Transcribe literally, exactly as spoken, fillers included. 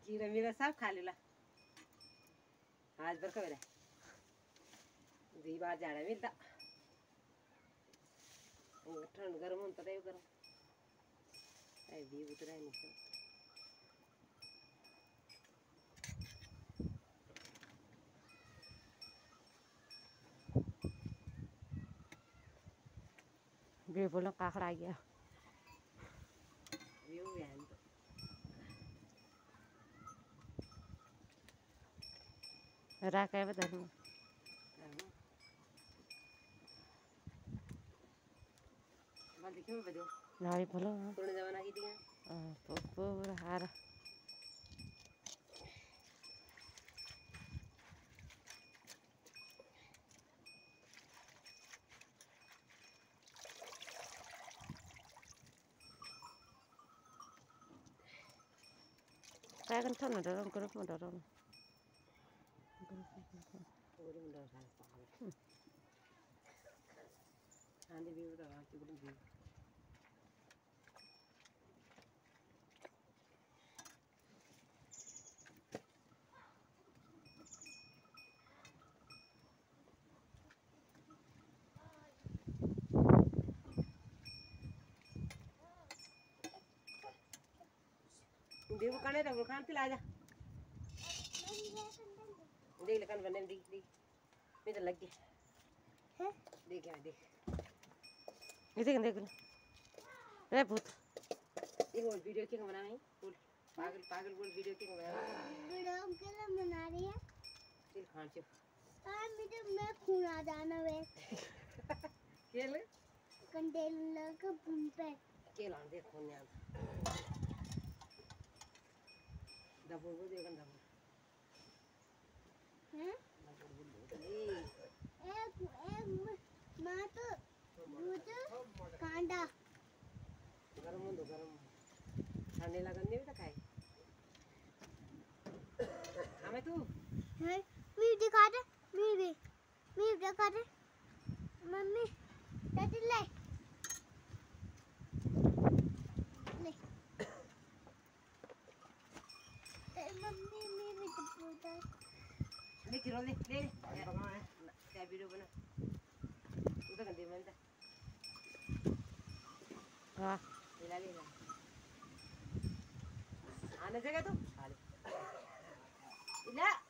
खीरा मेरा सब खा लेला आज बर का मेरा दी बार जाड़ा मिलता ठंड गर्म होता है गर्म ऐ भी उतरा है नहीं वे बोलो काकड़ा आ गया व्यू है तो राख है बता दूँ बाल देखिए मैं बजो नारी बोलो पुराने जमाना की दिया हां तो पूरा हार Saya kan sana dorong grup mau dorong. पूरी मुंडा उठा पागल आंधी भी उधर आती गुड़ भी देखो कने तो खान पिला जा देख लकन बने देख देख मैं तो लग गया है देख यार देख ये देख देख रे भूत एक और वीडियो क्यों बना रही बोल पागल पागल बोल वीडियो क्यों बना रही वीडियो के लिए बना रही है चल खान से हां मुझे मैं खूना जाना वे खेल कंटेनर का पंप खेल आन दे खून यार डबल वो देखन डबल हैं एक एक मां तो दूध कांडा गरम हो दो गरम ठंडे लगन दे भी तो खाए हमें तू है मी दिखा दे मी भी मी दिखा दे मम्मी दादी ले ले ए मम्मी मी भी तो पूछा ले किरो ले ले क्या वीडियो बना उधर कर दे मैं हां ले ले आने जगह तू इला